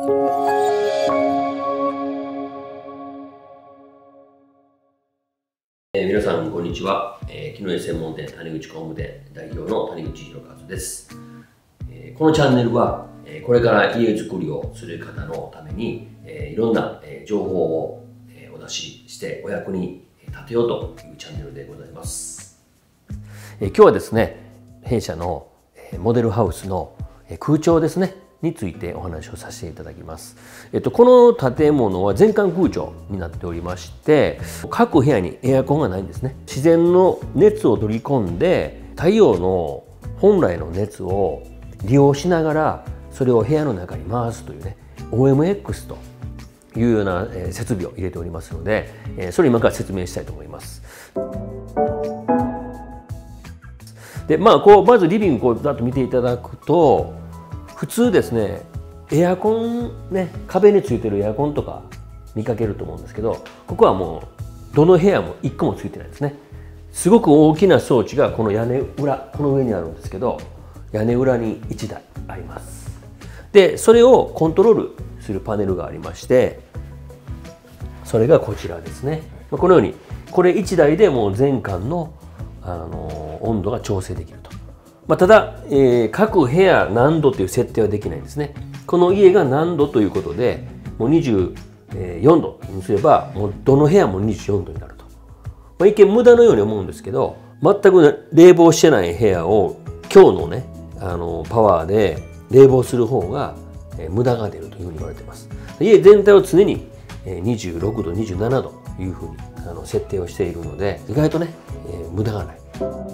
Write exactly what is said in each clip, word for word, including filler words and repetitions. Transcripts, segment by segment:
えー、皆さんこんにちは、えー、木の絵専門店谷口工務店代表の谷口博一です、えー、このチャンネルは、えー、これから家づくりをする方のために、えー、いろんな、えー、情報を、えー、お出ししてお役に立てようというチャンネルでございます、えー、今日はですね弊社のモデルハウスの空調ですねについてお話をさせていただきます。えっと、この建物は全館空調になっておりまして、各部屋にエアコンがないんですね。自然の熱を取り込んで太陽の本来の熱を利用しながらそれを部屋の中に回すというね オーエムエックス というような設備を入れておりますので、それを今から説明したいと思います。でまあこうまずリビングこうざっと見ていただくと、普通ですねエアコンね壁についてるエアコンとか見かけると思うんですけど、ここはもうどの部屋もいっこもついてないですね。すごく大きな装置がこの屋根裏この上にあるんですけど、屋根裏にいちだいあります。でそれをコントロールするパネルがありまして、それがこちらですね。このようにこれいちだいでもう全館の、あの温度が調整できると。まあ、ただ、えー、各部屋何度という設定はできないんですね。この家が何度ということで、もうにじゅうよんどにすれば、もうどの部屋もにじゅうよんどになると。まあ、一見無駄のように思うんですけど、全く冷房してない部屋を強のね、あのパワーで冷房する方が、えー、無駄が出るというふうに言われています。家全体を常ににじゅうろくど、にじゅうななどというふうにあの設定をしているので、意外とね、えー、無駄がない。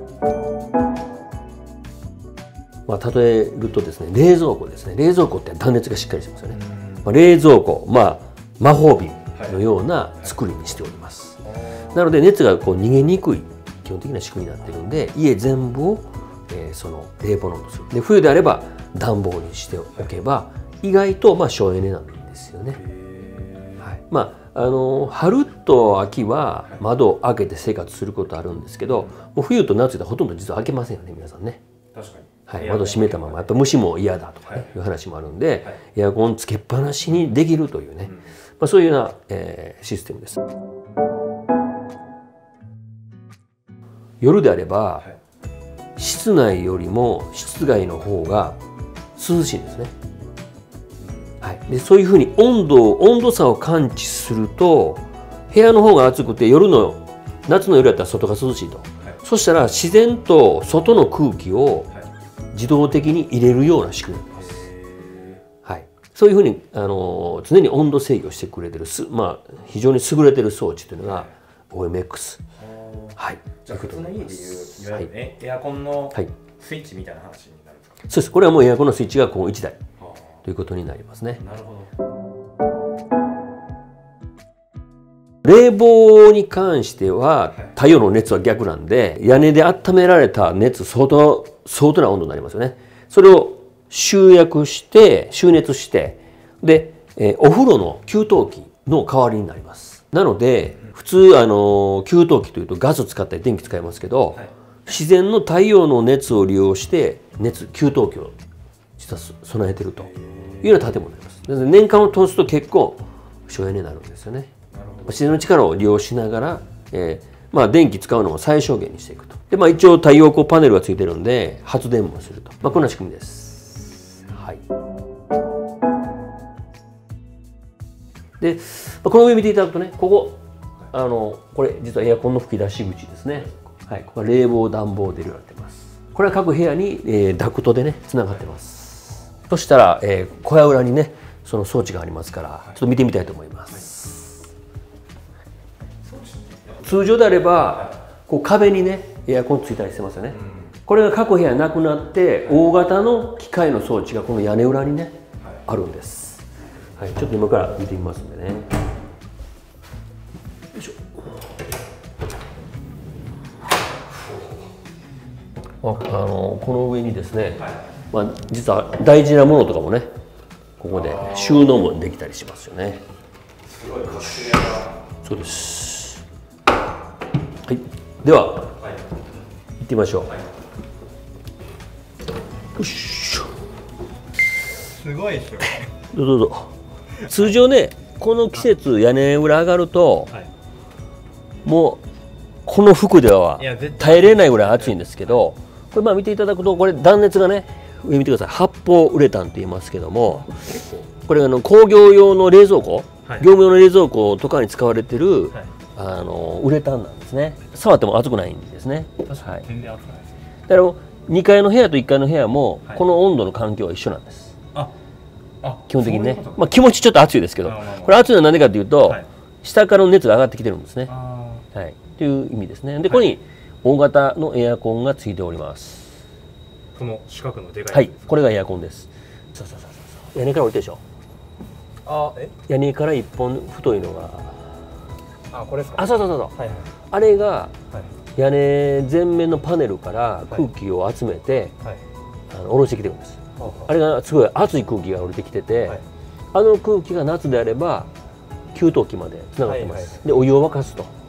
まあ、例えるとですね、冷蔵庫ですね。冷蔵庫って断熱がしっかりしてますよね。まあ、冷蔵庫、まあ、魔法瓶のような作りにしております。はい、なので熱がこう逃げにくい基本的な仕組みになっているので、家全部を、えー、その冷房の温度する。で冬であれば暖房にしておけば意外とまあ省エネなんですよね。はい、まああの春と秋は窓を開けて生活することあるんですけど、もう冬と夏でほとんど実は開けませんよね、皆さんね。確かに。はい、窓閉めたままやっぱ虫も嫌だとかね、はい、いう話もあるんで、はい、エアコンつけっぱなしにできるというね、うん、まあ、そういうような、えー、システムです。夜であれば、はい、室内よりも室外の方が涼しいんですね。はい、でそういうふうに温度温度差を感知すると、部屋の方が暑くて夜の夏の夜だったら外が涼しいと、はい、そしたら自然と外の空気を自動的に入れるような仕組みになります。はい、そういうふうにあの常に温度制御してくれてるす、まあ、非常に優れてる装置というのが オーエムエックス。はい。 じゃあ普通の家でいういわゆる、ね、はい、エアコンのスイッチみたいな話になるんですか。 そうです。これはもうエアコンのスイッチがこういちだいということになりますね。 なるほど。 冷房に関しては太陽の熱は逆なんで、屋根で温められた熱相当相当な温度になりますよね。それを集約して集熱してで、えー、お風呂の給湯器の代わりになります。なので普通あの給湯器というとガス使ったり電気使いますけど、はい、自然の太陽の熱を利用して熱給湯器を実は備えているというような建物になります。年間を通すと結構省エネになるんですよね。自然の力を利用しながら、えーまあ、電気使うのも最小限にしていくと。で、まあ、一応太陽光パネルがついてるんで発電もすると、まあ、こんな仕組みです。はい、でこの上見ていただくとね、ここあのこれ実はエアコンの吹き出し口ですね。はい、ここは冷房暖房出るようになってます。これは各部屋に、えー、ダクトでねつながってます。そしたら、えー、小屋裏にねその装置がありますからちょっと見てみたいと思います。はい、通常であればこう壁にねエアコンついたりしてますよね。これが各部屋なくなって大型の機械の装置がこの屋根裏にねあるんです。はい、ちょっと今から見てみますんでね。よいしょ。あ、あのこの上にですね、まあ、実は大事なものとかもねここで収納もできたりしますよね。すごい隠し部屋が。そうです。はい、では、はい、行ってみましょう。はい、よいしょ。 すごいですよ。 どうぞどうぞ。 通常ねこの季節屋根裏上がると、はい、もうこの服では耐えれないぐらい暑いんですけど、これまあ見ていただくとこれ断熱がね上見てください、発泡ウレタンと言いますけども、これあの工業用の冷蔵庫、はい、業務用の冷蔵庫とかに使われてる、はい、あのウレタンなんですね。触っても熱くないんですね。 確かに全然熱くないです。 だからにかいの部屋といっかいの部屋もこの温度の環境は一緒なんです。ああ基本的にね、まあ気持ちちょっと暑いですけど、これ暑いのは何でかというと、はい、下からの熱が上がってきてるんですね。はい、という意味ですね。で、ここに大型のエアコンがついております。 この四角のでかい。 はい、これがエアコンです。そうそうそうそう。屋根から降りてるでしょ。 あ、え？ 屋根から一本太いのが。 あ、これですか。 あ、そうそうそうそう。はいはい、あれが、はい、屋根全面のパネルから空気を集めて、はい、あの下ろしてきてるんです。はい、あれがすごい熱い空気が降りてきてて、はい、あの空気が夏であれば給湯器までつながってます。はいはい、で、お湯を沸かすと。はい、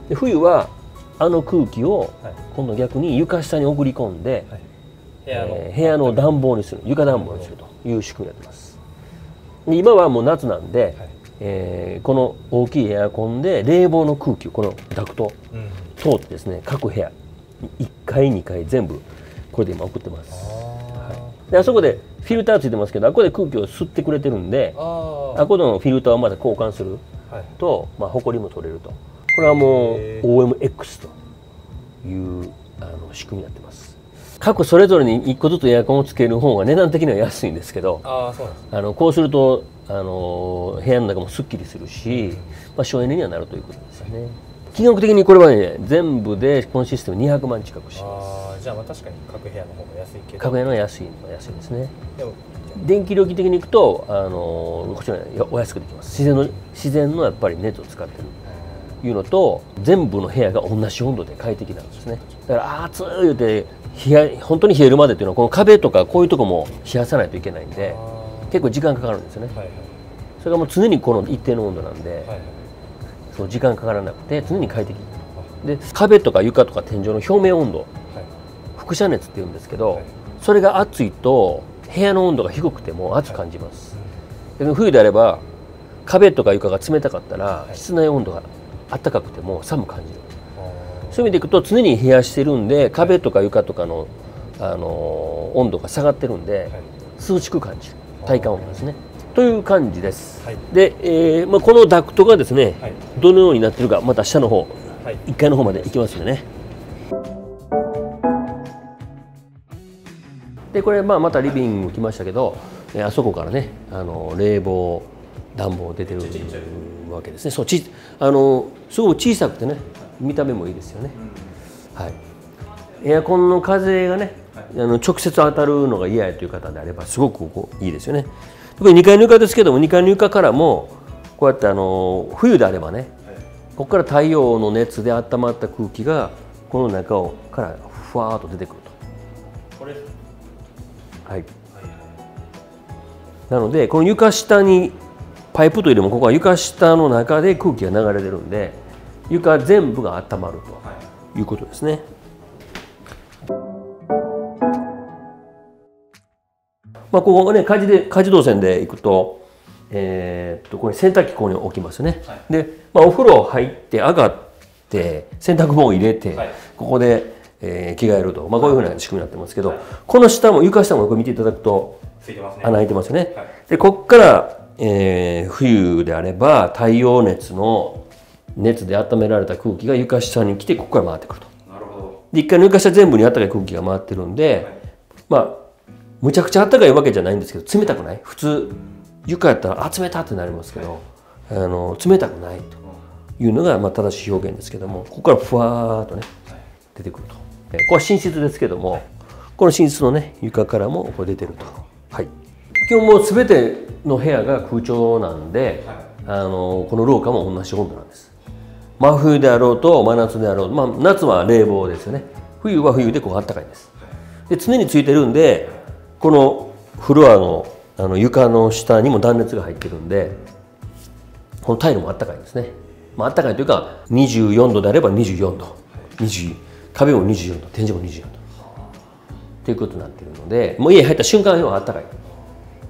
で、冬はあの空気を今度逆に床下に送り込んで、はい、部屋の、えー、部屋の暖房にする、床暖房にするという仕組みになってます。で、今はもう夏なんで、はい、えー、この大きいエアコンで冷房の空気をこのダクト通ってですね、各部屋いっかいにかい全部これで今送ってます。はい、で、あそこでフィルターついてますけど、あそこで空気を吸ってくれてるんで、あそこのフィルターをまた交換すると、はい、まあホコリも取れると。これはもう オーエムエックス というあの仕組みになってます。各それぞれにいっこずつエアコンをつける方が値段的には安いんですけど、あ、そうなんですね、あのこうするとあの部屋の中もすっきりするし、まあ、省エネにはなるということですよね。金額的にこれはね全部でこのシステムにひゃくまん近くします。 あ、じゃあまあ確かに各部屋の方が安いけど、 各部屋の安いのは安いですね。でも電気料金的にいくとあのこちらお安くできます。自然の自然のやっぱり熱を使ってるというのと、全部の部屋が同じ温度で快適なんですね。だから暑い言うて冷や本当に冷えるまでっていうのはこの壁とかこういうとこも冷やさないといけないんで結構時間かかるんですよね。はいはい、それがもう常にこの一定の温度なんで、はいはい、そう時間かからなくて常に快適で、壁とか床とか天井の表面温度、はい、輻射熱っていうんですけど、はい、それが暑いと部屋の温度が低くても暑く感じます。はい、で冬であれば壁とか床が冷たかったら、はい、室内温度が暖かくても寒く感じる。そういう意味でいくと常に冷やしてるんで壁とか床とかの、あのー、温度が下がってるんで、はい、涼しく感じる体感温度ですね。という感じです。はい、で、えーまあ、このダクトがですね、はい、どのようになってるかまた下の方、はい、いっかいの方まで行きますよね。でこれ、まあ、またリビング来ましたけど、えー、あそこからねあの冷房暖房出てるわけですね。そうちあのすごく小さくてね見た目もいいですよね。はい、エアコンの風がねあの直接当たるのが嫌やという方であればすごくここいいですよね。特ににかいの床ですけどもにかいの床からもこうやってあの冬であればねここから太陽の熱で温まった空気がこの中をからふわーっと出てくると。これはい、なのでこの床下にパイプというよりもここは床下の中で空気が流れてるんで床全部が温まるということですね。まあ、ここがね、家事で家事動線で行くと、えー、っとこれ洗濯機ここに置きますね。はい、で、まあ、お風呂入って上がって洗濯物を入れて、はい、ここで、えー、着替えると、まあ、こういうふうな仕組みになってますけど、はい、この下も床下もこれ見ていただくと穴開いてますよね。はい、でここから、えー、冬であれば太陽熱の熱で温められた空気が床下に来てここから回ってくると。なるほど。で一回の床下全部に暖かい空気が回ってるんで、はい、まあむちゃくちゃ暖かいわけじゃないんですけど冷たくない。普通床やったらあ冷たってなりますけど、はい、あの冷たくないというのがまあ正しい表現ですけども、ここからふわーっとね出てくると。これは寝室ですけども、この寝室のね床からもこれ出てると。はい、基本もう全ての部屋が空調なんで、はい、あのこの廊下も同じ温度なんです。真冬であろうと真夏であろうと、まあ、夏は冷房ですよね。冬は冬でこう暖かいです。で常についてるんでこのフロア の, あの床の下にも断熱が入ってるんでこのタイルもあったかいんですね。まああったかいというかにじゅうよんどであればにじゅうよんど、にじゅう壁もにじゅうよんど、天井もにじゅうよんどということになっているので、もう家入った瞬間はあったかい。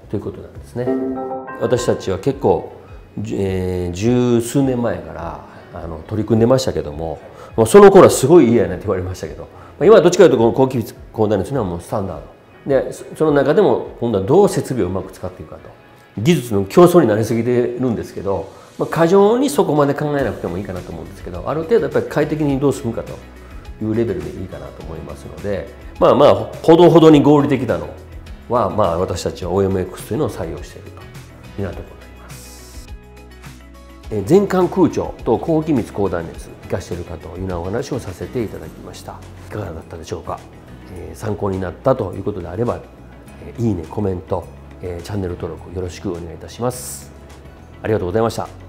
ということなんですね。私たちは結構、えー、十数年前からあの取り組んでましたけども、もうその頃はすごいいいやねって言われましたけど、今はどっちかというとこの高気密高断熱はもうスタンダードで、その中でも今度はどう設備をうまく使っていくかと、技術の競争になりすぎてるんですけど、まあ、過剰にそこまで考えなくてもいいかなと思うんですけど、ある程度やっぱり快適にどう進むかというレベルでいいかなと思いますので、まあまあほどほどに合理的なのは、まあ私たちは オーエムエックス というのを採用しているというようなところになります。全館空調と高気密高断熱生かしているかというようなお話をさせていただきました。いかがだったでしょうか。えー、参考になったということであれば、えー、いいね、コメント、えー、チャンネル登録よろしくお願いいたします。ありがとうございました。